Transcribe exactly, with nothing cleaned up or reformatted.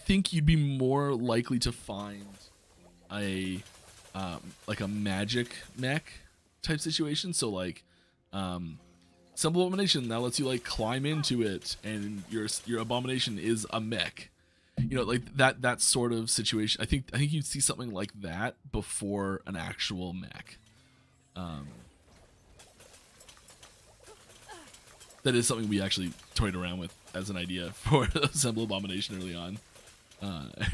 think you'd be more likely to find a um, like a magic mech type situation. So like um, Symbol Abomination that lets you like climb into it, and your your abomination is a mech. You know, like that that sort of situation. I think I think you'd see something like that before an actual mech. Um, that is something we actually toyed around with as an idea for Symbol Abomination early on. Uh,